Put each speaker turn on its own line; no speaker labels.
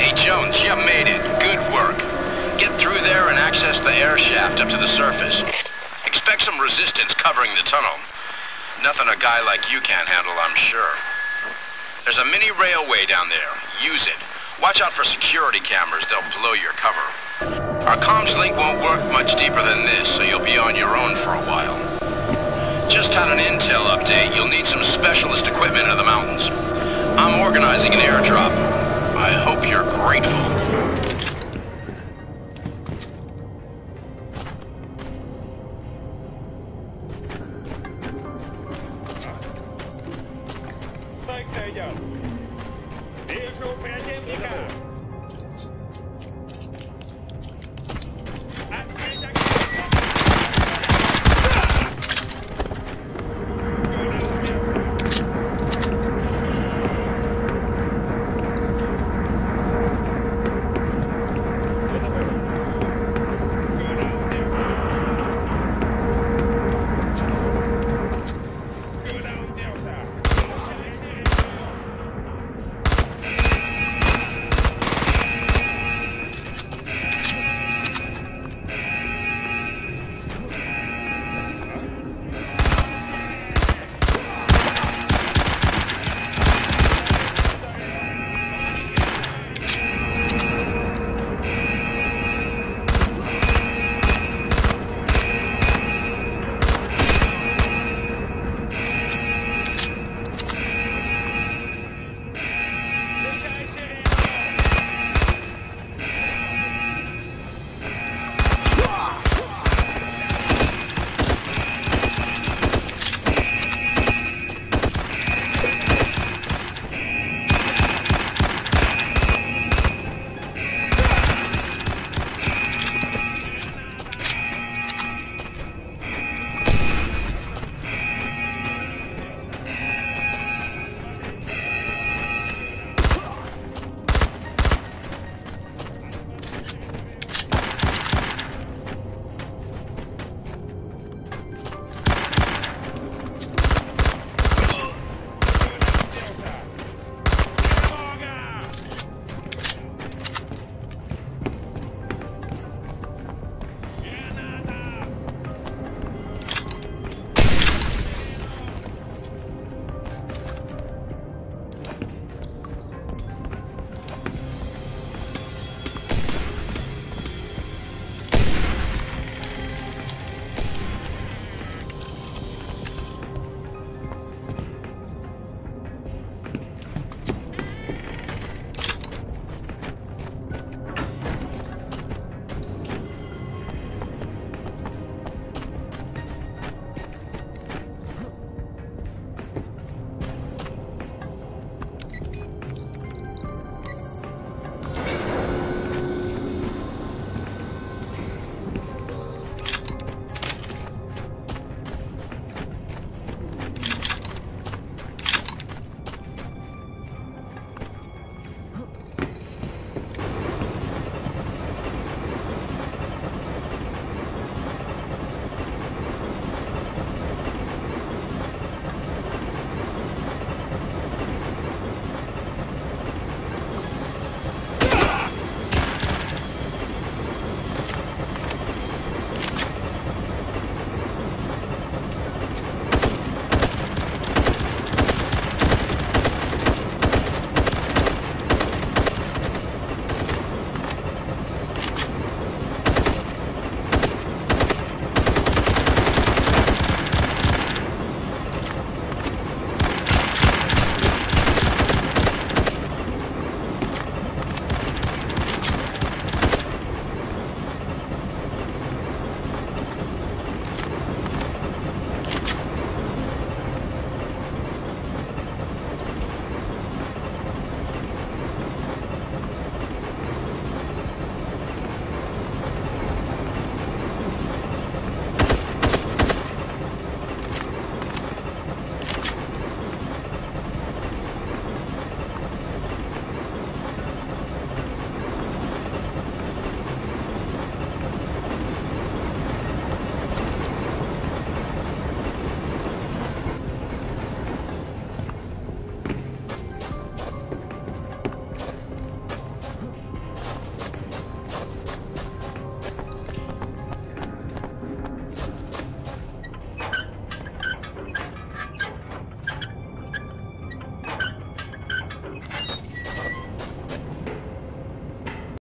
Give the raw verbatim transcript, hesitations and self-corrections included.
Hey Jones, you made it. Good work. Get through there and access the air shaft up to the surface. Expect some resistance covering the tunnel. Nothing a guy like you can't handle, I'm sure. There's a mini railway down there. Use it. Watch out for security cameras. They'll blow your cover. Our comms link won't work much deeper than this, so you'll be on your own for a while. Just had an intel update. You'll need some specialist equipment in the mountains. I'm organizing an airdrop. I hope you're grateful.
Вижу противника!